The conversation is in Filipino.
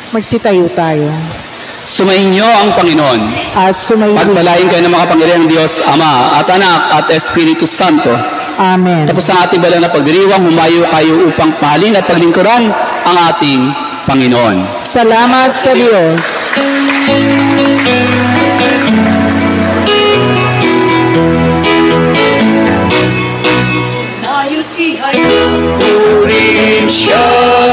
Magsitayo tayo. Sumainyo ang Panginoon. At sumayo. Pagpalain kayo ng makapangyarihang Diyos, Ama, at Anak, at Espiritu Santo. Amen. Tapos ang ating banal na pagdiriwang, humayo kayo upang pahalin at paglingkuran ang ating Panginoon. Salamat sa Diyos. Humayo't ihayag, purihin siya.